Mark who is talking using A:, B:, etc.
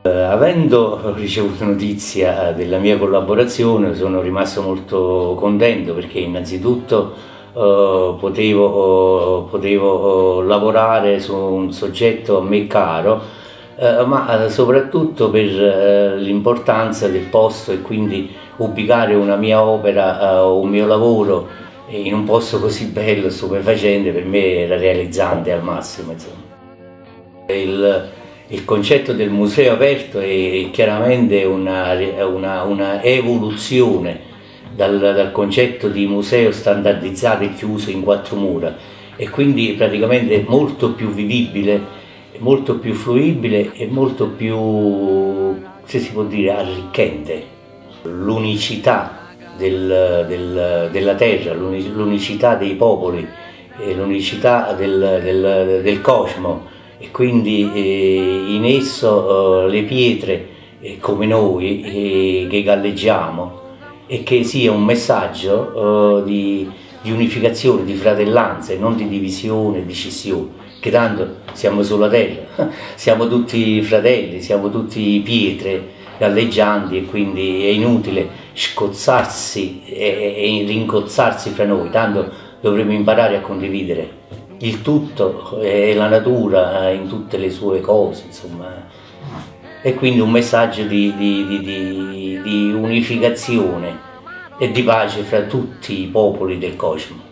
A: Avendo ricevuto notizia della mia collaborazione sono rimasto molto contento perché innanzitutto potevo lavorare su un soggetto a me caro, ma soprattutto per l'importanza del posto e quindi ubicare una mia opera, un mio lavoro in un posto così bello, stupefacente, per me era realizzante al massimo, insomma. Il concetto del museo aperto è chiaramente una evoluzione dal concetto di museo standardizzato e chiuso in quattro mura, e quindi praticamente molto più vivibile, molto più fruibile e molto più, se si può dire, arricchente. L'unicità della terra, l'unicità dei popoli, l'unicità del cosmo, e quindi in esso le pietre, come noi che galleggiamo, e che sia un messaggio di unificazione, di fratellanza e non di divisione, di scissione, che tanto siamo sulla terra, siamo tutti fratelli, siamo tutti pietre galleggianti, e quindi è inutile scozzarsi e rincozzarsi fra noi, tanto dovremmo imparare a condividere il tutto e la natura in tutte le sue cose, insomma. E quindi un messaggio di unificazione e di pace fra tutti i popoli del cosmo.